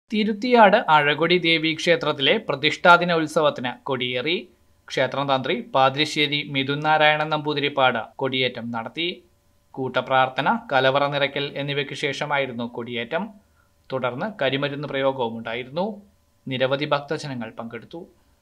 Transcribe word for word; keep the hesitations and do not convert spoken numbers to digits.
തിരുത്തിയാട് അഴകൊടി ദേവി ക്ഷേത്രത്തിലെ പ്രതിഷ്ഠാദിന ഉത്സവത്തിന് കൊടിയേറി. ക്ഷേത്രം തന്ത്രി പാതിരിശ്ശേരി മിഥുൻ നാരായണൻ നമ്പൂതിരിപ്പാട് കൊടിയേറ്റം നടത്തി. കൂട്ടപ്രാർത്ഥന, കലവറ നിറയ്ക്കൽ എന്നിവയ്ക്ക് ശേഷമായിരുന്നു കൊടിയേറ്റം. തുടർന്ന് കരിമരുന്ന് പ്രയോഗവും ഉണ്ടായിരുന്നു. നിരവധി ഭക്തജനങ്ങൾ പങ്കെടുത്തു.